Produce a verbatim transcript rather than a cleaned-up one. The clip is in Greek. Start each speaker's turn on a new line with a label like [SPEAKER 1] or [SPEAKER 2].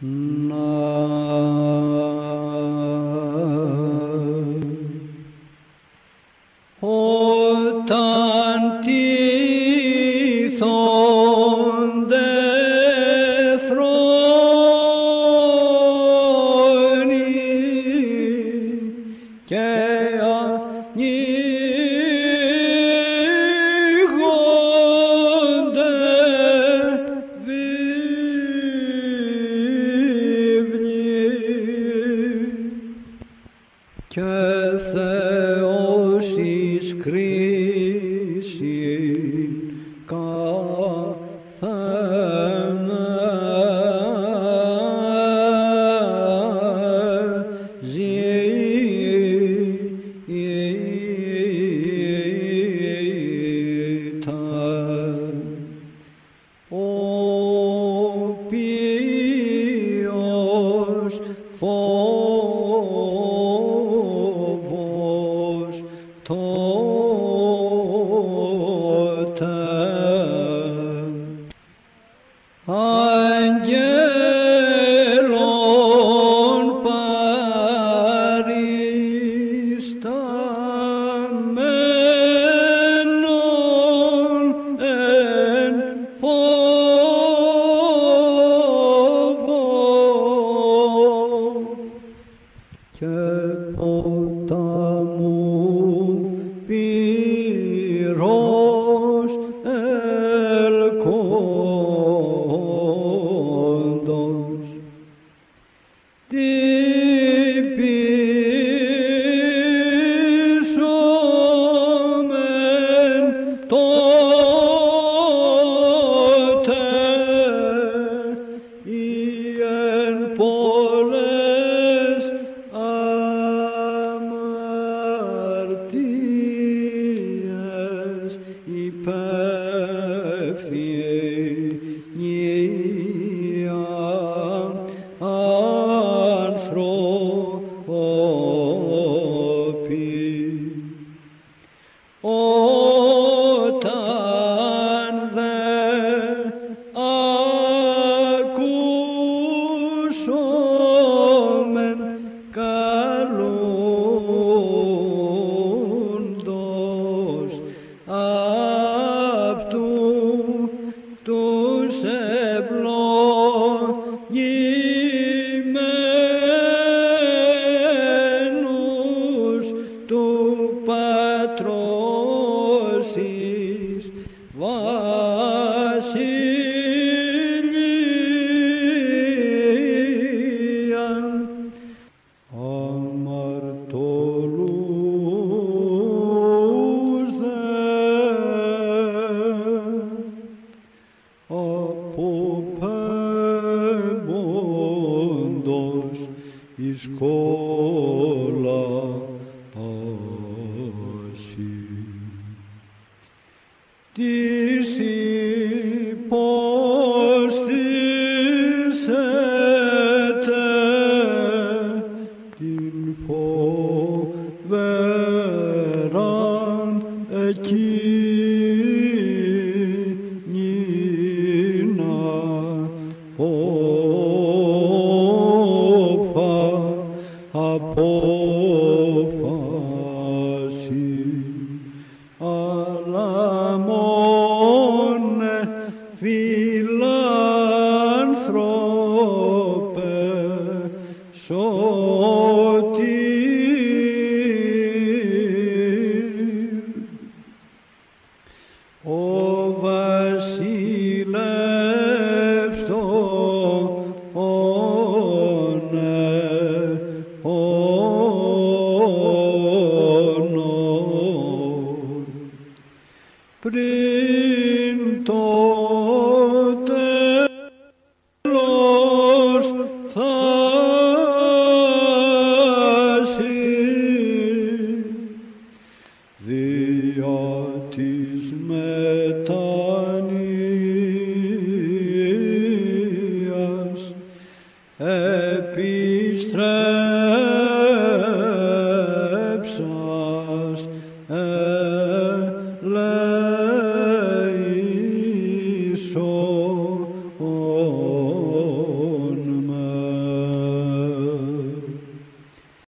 [SPEAKER 1] Όταν τυθώνται θρόνοι και ανοίγονται βίβλοι και Θεός εις κρίσιν οποίος φόβος τότε αγγέλων παρισταμένων εν φόβο και ποταμού πυρός ελκόντος την πείσομεν τότε ή εν πολλές αμαρτίες υπεύθυνοι άνθρωποι. Όταν δε ακούσομεν καλούντος αυτού τους ευλογημένους του Πατρός εις βασιλείαν αμαρτωλούς δε αποπέμποντος εις κόλαση της υποστήσετε την φοβεράν εκείνη απόφαση, αλλά μόνε φιλάνθρωπε σωτήρ. Ο βασιλεύς των αιώνων πριν το τέλος φτάσει δια της μετανοίας επιστρέφει